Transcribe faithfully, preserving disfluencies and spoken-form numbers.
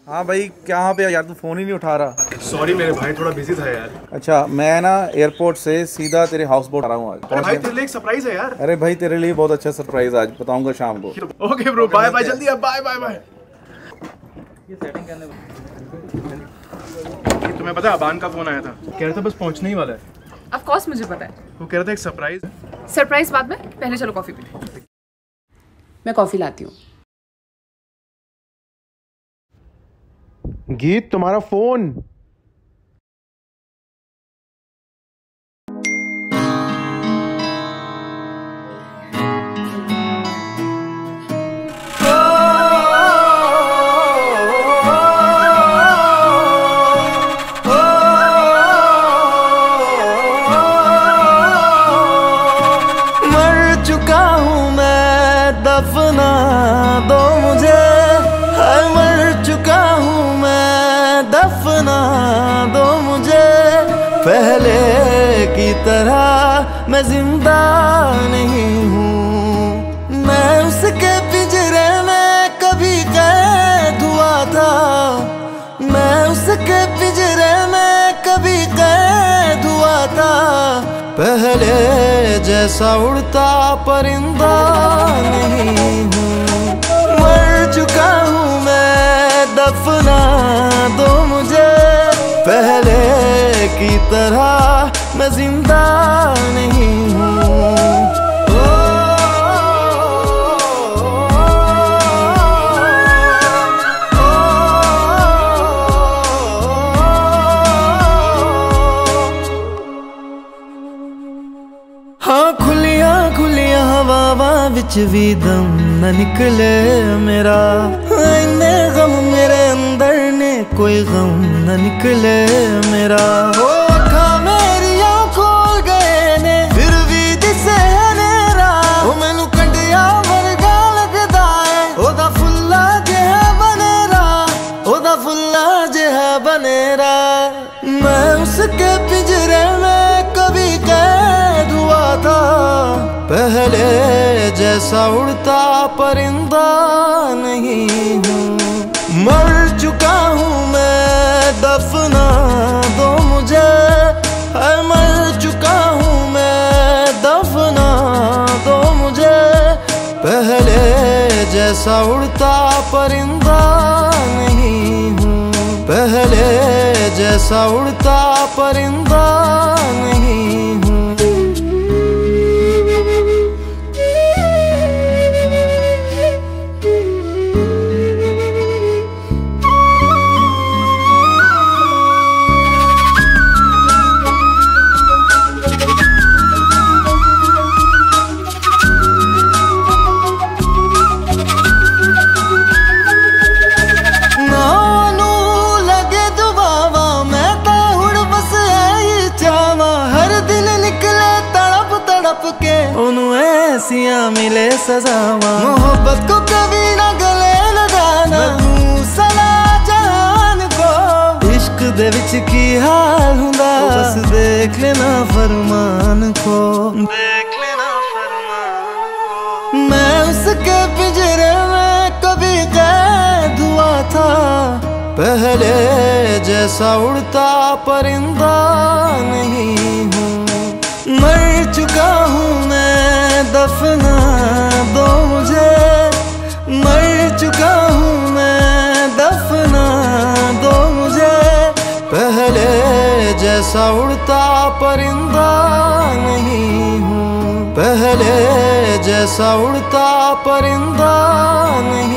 हाँ भाई, कहाँ पे यार, तू फोन ही नहीं उठा रहा। सॉरी मेरे भाई, थोड़ा बिजी था यार। अच्छा, मैं ना एयरपोर्ट से सीधा तेरे हाउस बोट आ रहा हूँ आज। अरे भाई तेरे लिए एक सरप्राइज है यार। अरे भाई, तेरे लिए बहुत अच्छा सरप्राइज आज बताऊंगा शाम को। ओके ब्रो, बाय बाय, जल्दी अब, बाय बाय बाय। ये सेटिंग करने तुम्हें पता है अबान का फोन आया था, कह रहा था बस पहुंचने ही वाला है। ऑफ कोर्स मुझे पता है। वो कह रहा था एक सरप्राइज है। सरप्राइज बाद में, पहले चलो कॉफी पीते। मैं कॉफी लाती हूँ। गीत, तुम्हारा फोन। दफना दो मुझे, हाय मर चुका हूँ मैं, दफना दो मुझे। पहले की तरह मैं जिंदा नहीं हूँ, मैं उसके पिंजरे में कभी कैद हुआ था, मैं उसके पिंजरे में कभी कैद हुआ था। पहले जैसा उड़ता परिंदा नहीं हूँ, मर चुका हूँ मैं, दफना दो मुझे। पहले की तरह मैं जिंदा नहीं हूँ। हाँ खुलिया खुलिया हवावा विच भी दम न निकले मेरा, इन्ने गम मेरे अंदर ने कोई गम न निकले मेरा। हो अखा मेरिया खोल गए ने फिर भी दिसे नेरा, ओ मैनू कंडिया वर्गा लगदा है, ओदा फुल्ला जिहा बनेरा, ओदा फुल्ला जिहा बनेरा। मैं उसके पिंजरे में कभी कैद हुआ था, पहले जैसा उड़ता परिंदा नहीं हूँ, मर चुका हूँ मैं, दफना दो मुझे, है मर चुका हूँ मैं, दफना दो मुझे। पहले जैसा उड़ता परिंदा नहीं हूँ, पहले जैसा उड़ता परिंदा नहीं हूँ। ऐसियां मिले सजावा, मोहब्बत को कभी ना गले लगाना, तू सला जहान को इश्क दे विच की हाल हुंदा, बस देख लेना फरमान को, देख लेना फरमान को। मैं उसके पिंजरे में कभी कैद हुआ था, पहले जैसा उड़ता परिंदा नहीं हूँ, मर चुका हूँ मैं, दफना दो मुझे, मर चुका हूँ मैं, दफना दो मुझे। पहले जैसा उड़ता परिंदा नहीं हूँ, पहले जैसा उड़ता परिंदा नहीं।